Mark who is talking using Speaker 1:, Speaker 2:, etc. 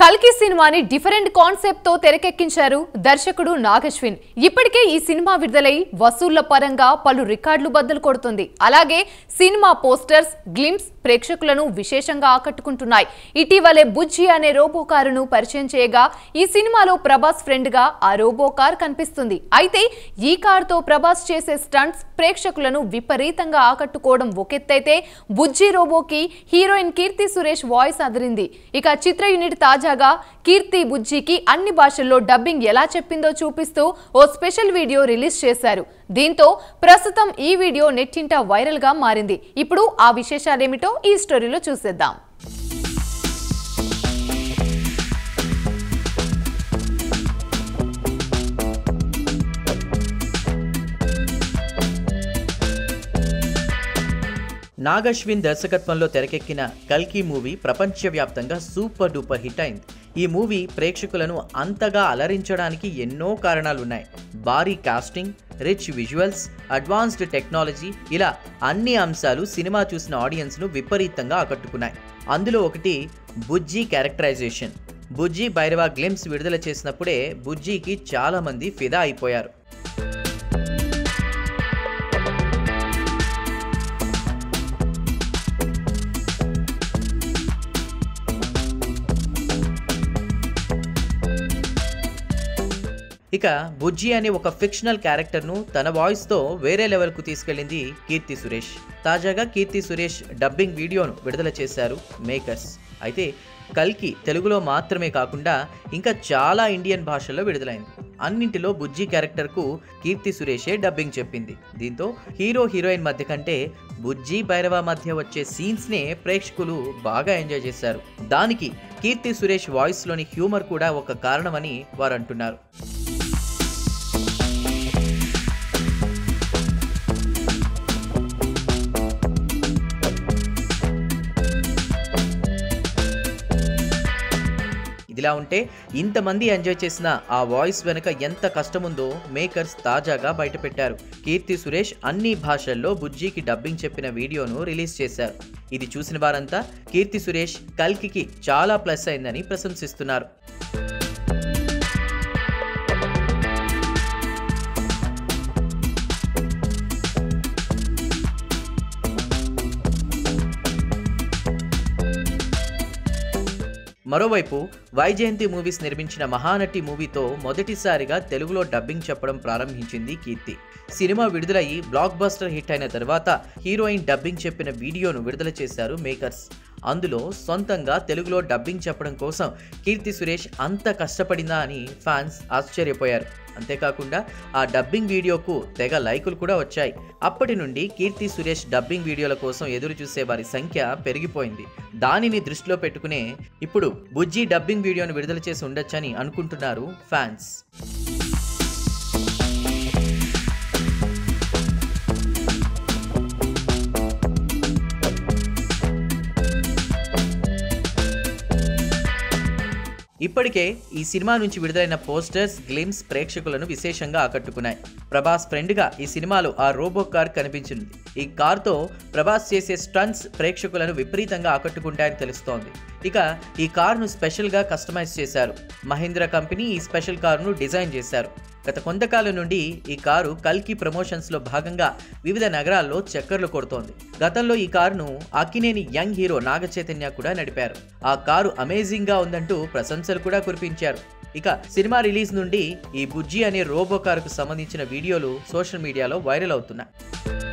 Speaker 1: కల్కి సినిమాని different concept తో తెరకెక్కించారు దర్శకుడు నాగశ్విన్. ఇప్పటికే ఈ సినిమా విడుదలై వసూళ్ల పరంగా పలు రికార్డులు బద్దలు కొడుతుంది. అలాగే సినిమా పోస్టర్స్, గ్లింప్స్ ప్రేక్షకులను విశేషంగా ఆకట్టుకుంటున్నాయి. ఇటీవలే బుజ్జి అనే రోబో కారును పరిచయం చేయగా ఈ సినిమాలో ప్రభాస్ ఫ్రెండ్ గా ఆ రోబో కార్ కనిపిస్తుంది. అయితే ఈ కార్ తో ప్రభాస్ చేసే స్టంట్స్ ప్రేక్షకులను విపరీతంగా ఆకట్టుకోవడం ఒకెత్తైతే బుజ్జి రోబోకి హీరోయిన్ కీర్తి సురేష్ వాయిస్ అదిరింది. ఇక చిత్ర యూనిట్ తాజాగా కీర్తి బుజ్జికి అన్ని భాషల్లో డబ్బింగ్ ఎలా చెప్పిందో చూపిస్తూ ఓ స్పెషల్ వీడియో రిలీజ్ చేశారు. దీంతో ప్రస్తుతం ఈ వీడియో నెట్టింట వైరల్ గా మారింది. ఇప్పుడు ఆ విశేషాలేమిటో ఈ స్టోరీలో చూసేద్దాం.
Speaker 2: నాగశ్విన్ దర్శకత్వంలో తెరకెక్కిన కల్కి మూవీ ప్రపంచవ్యాప్తంగా సూపర్ డూపర్ హిట్ అయింది. ఈ మూవీ ప్రేక్షకులను అంతగా అలరించడానికి ఎన్నో కారణాలున్నాయి. భారీ casting, rich visuals, advanced technology, ఇలా అన్ని అంశాలు సినిమా చూసిన ఆడియన్స్ను విపరీతంగా ఆకట్టుకున్నాయి. అందులో ఒకటి బుజ్జి క్యారెక్టరైజేషన్. బుజ్జి భైరవ గ్లింప్స్ విడుదల చేసినప్పుడే బుజ్జికి చాలా మంది ఫిదా అయిపోయారు. ఇక బుజ్జి అనే ఒక ఫిక్షనల్ క్యారెక్టర్ను తన వాయిస్తో వేరే లెవెల్కు తీసుకెళ్లింది కీర్తి సురేష్. తాజాగా కీర్తి సురేష్ డబ్బింగ్ వీడియోను విడుదల చేశారు మేకర్స్. అయితే కల్కి తెలుగులో మాత్రమే కాకుండా ఇంకా చాలా ఇండియన్ భాషల్లో విడుదలైంది. అన్నింటిలో బుజ్జి క్యారెక్టర్కు కీర్తి సురేషే డబ్బింగ్ చెప్పింది. దీంతో హీరో హీరోయిన్ మధ్య కంటే బుజ్జి భైరవ మధ్య వచ్చే సీన్స్నే ప్రేక్షకులు బాగా ఎంజాయ్ చేశారు. దానికి కీర్తి సురేష్ వాయిస్లోని హ్యూమర్ కూడా ఒక కారణమని వారు అంటున్నారు. ఇదిలా ఉంటే ఇంతమంది ఎంజాయ్ చేసిన ఆ వాయిస్ వెనుక ఎంత కష్టముందో మేకర్స్ తాజాగా బయటపెట్టారు. కీర్తి సురేష్ అన్ని భాషల్లో బుజ్జికి డబ్బింగ్ చెప్పిన వీడియోను రిలీజ్ చేశారు. ఇది చూసిన వారంతా కీర్తి సురేష్ కల్కికి చాలా ప్లస్ అయిందని ప్రశంసిస్తున్నారు. మరోవైపు వైజయంతి మూవీస్ నిర్మించిన మహానటి మూవీతో మొదటిసారిగా తెలుగులో డబ్బింగ్ చెప్పడం ప్రారంభించింది కీర్తి. సినిమా విడుదలయ్యి బ్లాక్ బస్టర్ హిట్ అయిన తర్వాత హీరోయిన్ డబ్బింగ్ చెప్పిన వీడియోను విడుదల చేశారు మేకర్స్. అందులో సొంతంగా తెలుగులో డబ్బింగ్ చెప్పడం కోసం కీర్తి సురేష్ అంత కష్టపడిందా అని ఫ్యాన్స్ ఆశ్చర్యపోయారు. అంతేకాకుండా ఆ డబ్బింగ్ వీడియోకు తెగ లైకులు కూడా వచ్చాయి. అప్పటి నుండి కీర్తి సురేష్ డబ్బింగ్ వీడియోల కోసం ఎదురు చూసే వారి సంఖ్య పెరిగిపోయింది. దానిని దృష్టిలో పెట్టుకునే ఇప్పుడు బుజ్జి డబ్బింగ్ వీడియోను విడుదల చేసి ఉండొచ్చని అనుకుంటున్నారు ఫ్యాన్స్. ఇప్పటికే ఈ సినిమా నుంచి విడుదలైన పోస్టర్స్, గ్లిమ్స్ ప్రేక్షకులను విశేషంగా ఆకట్టుకున్నాయి. ప్రభాస్ ఫ్రెండ్గా ఈ సినిమాలో ఆ రోబో కార్ కనిపించింది. ఈ కార్తో ప్రభాస్ చేసే స్టంట్స్ ప్రేక్షకులను విపరీతంగా ఆకట్టుకుంటాయని తెలుస్తోంది. ఇక ఈ కార్ను స్పెషల్గా కస్టమైజ్ చేశారు. మహీంద్ర కంపెనీ ఈ స్పెషల్ కారును డిజైన్ చేశారు. గత కొంతకాలం నుండి ఈ కారు కల్కి ప్రమోషన్స్లో భాగంగా వివిధ నగరాల్లో చక్కర్లు కొడుతోంది. గతంలో ఈ కారును అక్కినేని యంగ్ హీరో నాగ చైతన్య కూడా నడిపారు. ఆ కారు అమేజింగ్గా ఉందంటూ ప్రశంసలు కూడా కురిపించారు. ఇక సినిమా రిలీజ్ నుండి ఈ బుజ్జి అనే రోబో కారుకు సంబంధించిన వీడియోలు సోషల్ మీడియాలో వైరల్ అవుతున్నాయి.